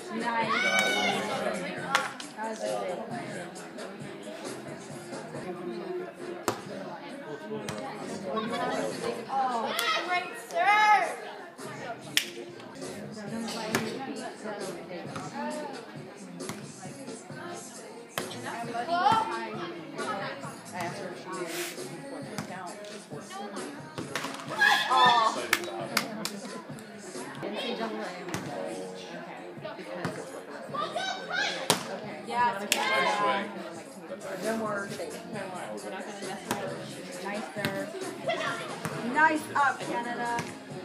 Nice. That was a great play. Oh, great serve! I asked her if she did count. Oh. Yeah, it's okay. No more. We're not going to mess with it. Nice serve. Nice up, Canada.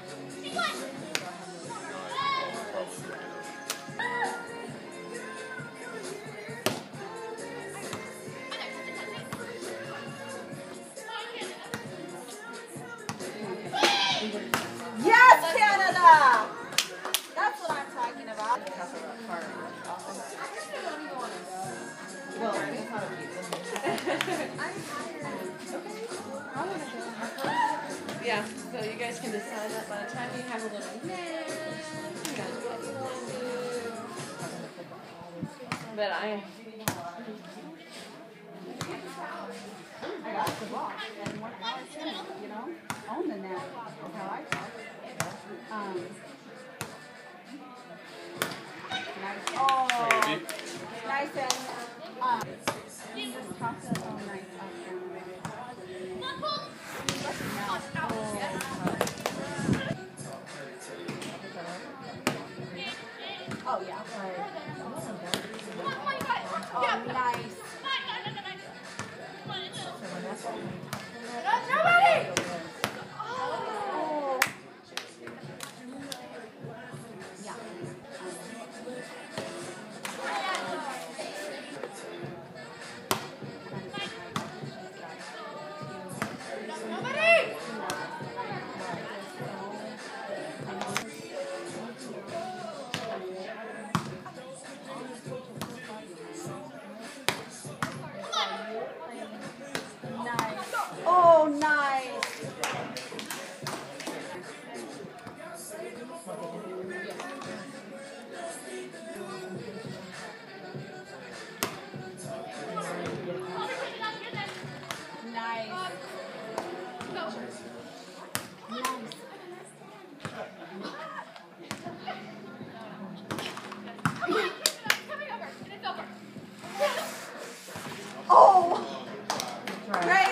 Yes, Canada! That's what I'm talking about. Yeah, so you guys can decide that by the time you have a little nap, you guys what you want to do. But I got the box and 1 hour swimming, you know? Own the net. That's how I talk. Nice. Oh, nice and just toss it. Oh, nice. Oh, yeah. Oh, nice. Nobody! Oh. Yeah. Oh, nice. Oh! Great!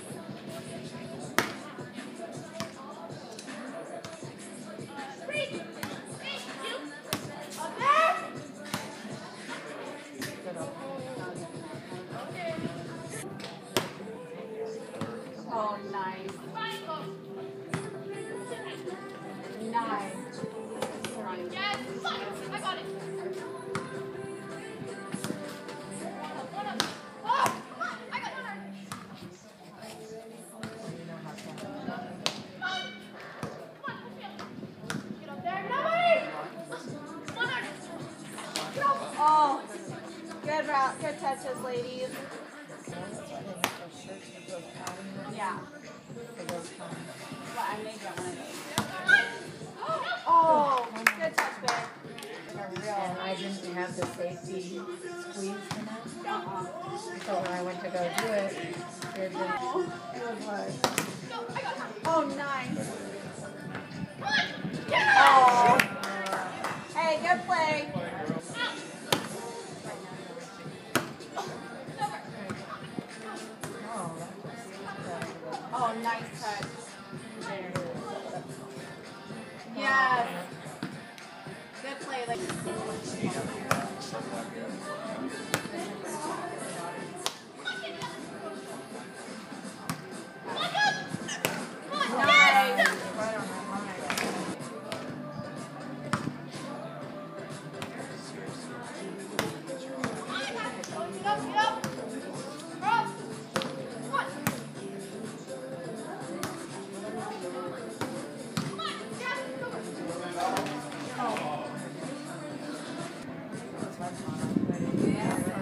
Oh, nice. Nice. Yes, I got it. Oh, good route, good touches, ladies. Yeah. Well, I made that one of those. Oh, good touch, babe. And I didn't have the safety squeeze in it. So when I went to go do it, it was like, Oh, nice. Oh. Hey, good play. Oh, nice touch. Yes. Good play. yeah.